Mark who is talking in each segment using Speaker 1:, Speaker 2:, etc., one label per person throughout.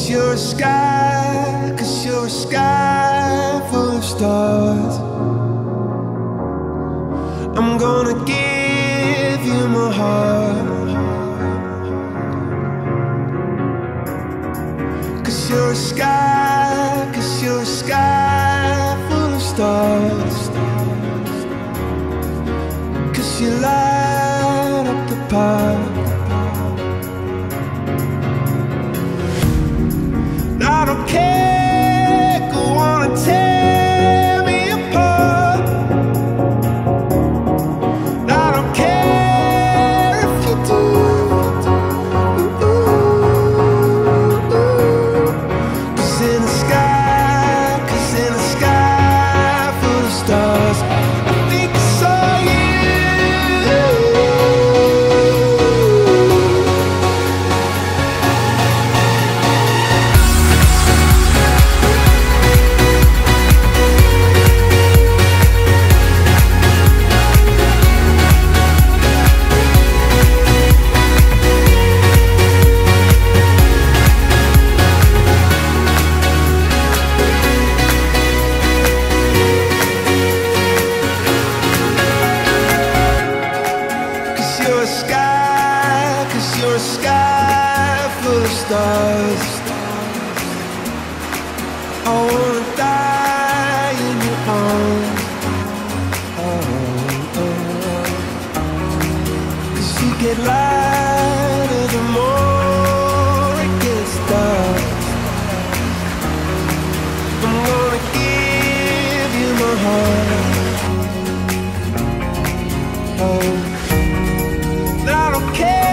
Speaker 1: you're a sky, 'cause you're a sky full of stars. I'm gonna give you my heart, 'cause you're a sky, 'cause you're a sky full of stars. 'Cause you light up the park. I don't care, go on and tear me apart. I don't care if you do. Cause in the sky full of stars, I think I saw you. You're a sky full of stars. I wanna die in your arms. Cause you get lighter the more it gets dark. I'm gonna give you my heart. I don't care.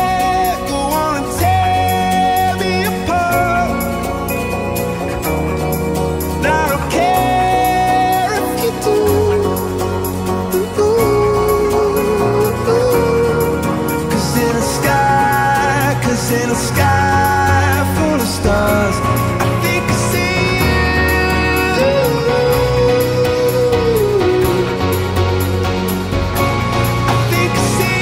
Speaker 1: In a sky full of stars, I think I see you. I think I see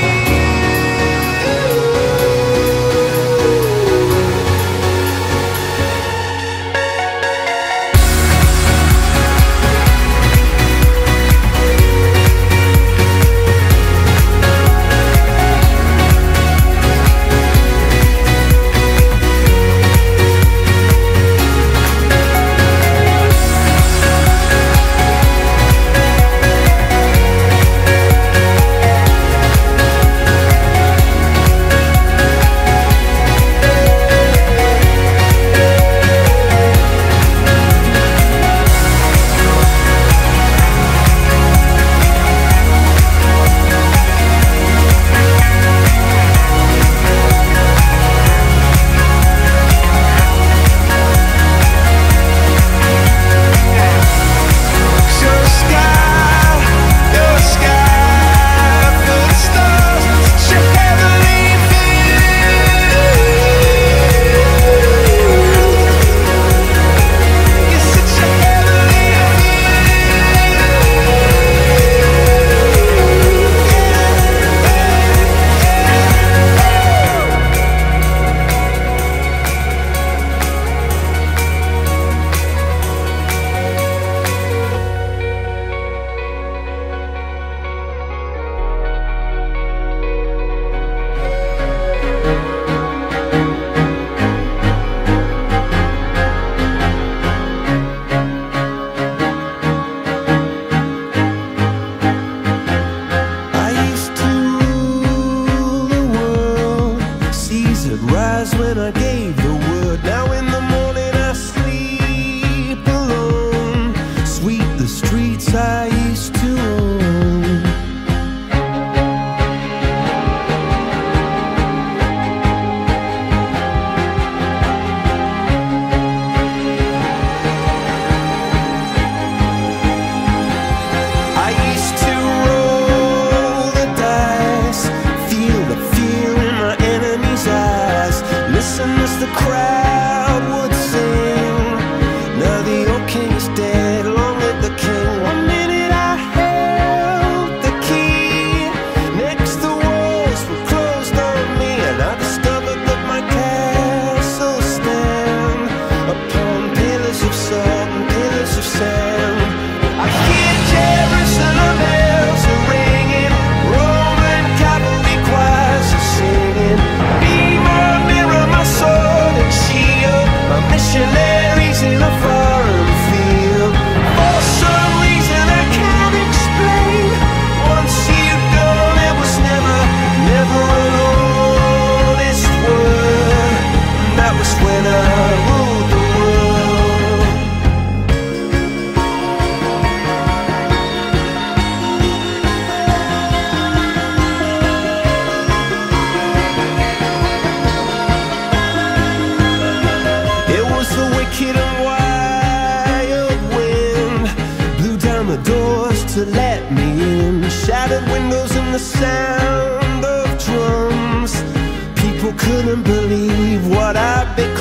Speaker 1: rise when I gave the word. Now in the morning I sleep alone. Sweep the streets I used to own. I used to roll the dice, feel the fear in my enemy's eyes. Listen as the crowd would sing. Now the old king is dead, long live the king. 1 minute I held the key, next the walls were closed on me, and I discovered that my castle stand couldn't believe what I've become.